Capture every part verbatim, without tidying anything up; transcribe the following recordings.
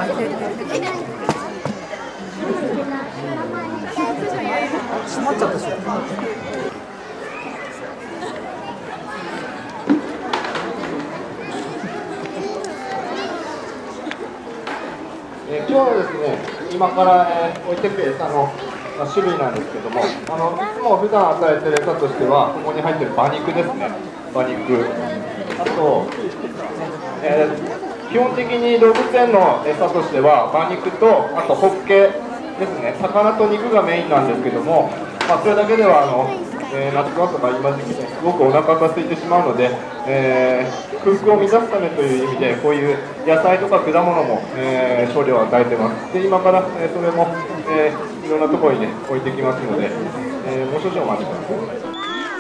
閉まっちゃったし。 えー、今日はですね、今から、えー、置いていく餌の、まあ、種類なんですけども、あのいつも普段与えている餌としては、ここに入っている馬肉ですね、馬肉。あと、えー、基本的に動物園の餌としては、馬肉と、あとホッケですね、魚と肉がメインなんですけども、まあ、それだけではあの、えー、夏場とか今時期ね、すごくお腹が空いてしまうので、えー、空腹を満たすためという意味で、こういう野菜とか果物も、えー、少量与えてます。で、今から、えー、それも、えー、いろんなところにね、置いてきますので、えー、もう少々お待ちください。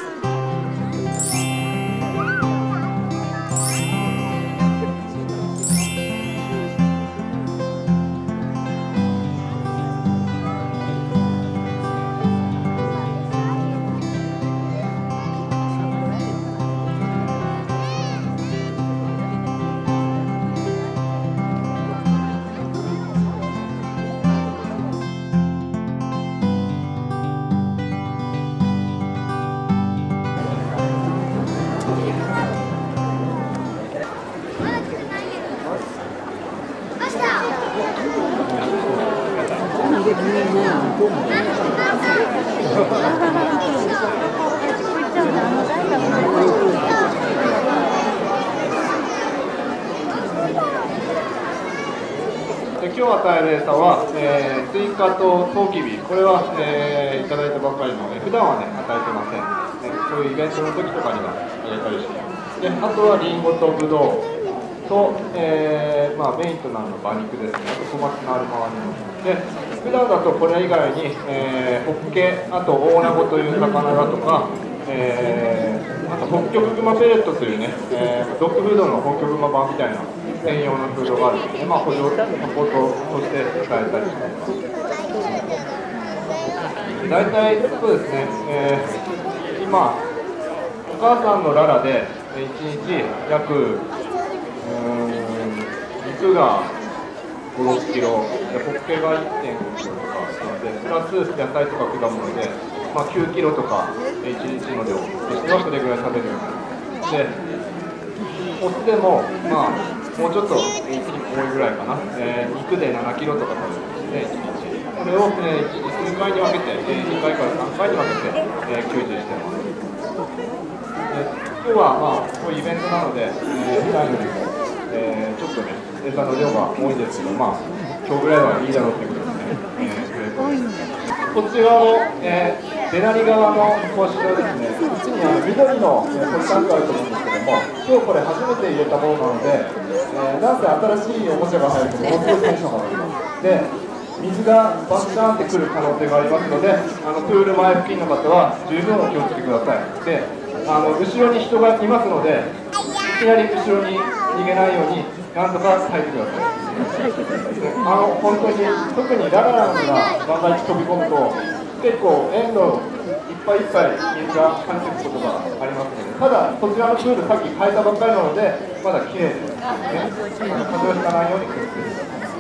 今日与える餌は、えー、スイカとトウキビ、これは、えー、いただいたばっかりので、普段はね、与えてません。えー、そういうイベントの時とかには入れたりします。で、あとはリンゴとブドウと、えーまあ、メインとなるのは馬肉ですね。あと小松菜ある周りの。で、普段だとこれ以外に、えー、ホッケ、あとオオナゴという魚だとか、えー、あと北極熊ペレットというね、えー、ドッグフードの北極熊版みたいな専用のフードがあるので、まあ、補助サポートとして使えたりします。大体そうですね、えー、今、お母さんのララでいちにち約うーん肉がご、ろっキロ、でホッケがいってんごキロとかなので、プラス野菜とか果物で、まあ、きゅうキロとかいちにちの量としてはそれぐらい食べるようになります。で、オスでも、まあもうちょっといちにち多いぐらいかな、えー、肉でななキロとか食べるんですね、いちにち。これを、えー、数回に分けて、えー、にかいからさんかいに分けて、えー、吸収してます。で今日は、まあ、こういうイベントなので、えー、普段よりも、えー、ちょっとね、餌の量が多いんですけど、まあ、今日ぐらいはいいだろうってことですね。えー、こっち側の、えー、デナリ側の星がですね、緑のポリタンクあると思うんですけども、今日これ初めて入れたものなので、えー、なんせ新しいおもちゃが入るとものすごいテンションが上がります。で、水がバッシャーンってくる可能性がありますので、あのプール前付近の方は十分お気をつけください。で、あの後ろに人がいますので、いきなり後ろに逃げないように、なんとか耐えてください。あの本当に、特にララランが万が一飛び込むと、結構エンドいっぱいいっぱい水が感じることがありますので、ただ、そちらのプール、さっき変えたばっかりなので、まだ綺麗です、ね。風邪をひかないように気をつけてください。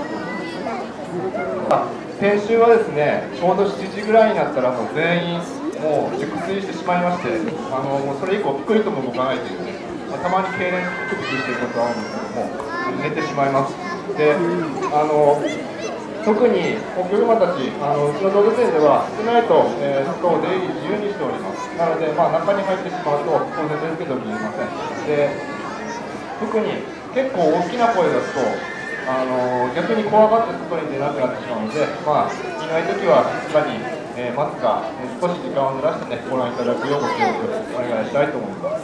先週はですね、ちょうどしちじぐらいになったらもう全員もう熟睡してしまいまして、あのもうそれ以降ピクリとも動かないというね、まあ、たまに痙攣ククしていることがあるんですけども、寝てしまいます。で、あの特にホッキョクグマたち、あのうちの動物園では少ないと、えー、外を出入り自由にしております。なので、まあ、中に入ってしまうと当然ですけど見えません。で、特に結構大きな声出すとあの逆に怖がって外に出なくなってしまうので、まあ、いないときはさすがに、えー、待つか、えー、少し時間をずらして、ね、ご覧いただくようご協力お願いしたいと思います。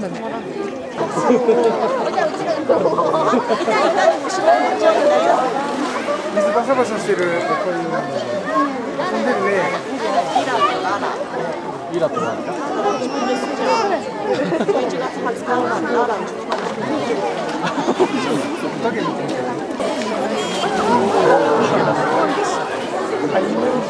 だね。水バサバサしてる。こういうの。飛んでるね。イラとララ。じゅういちがつはつかのララ。影みたいな。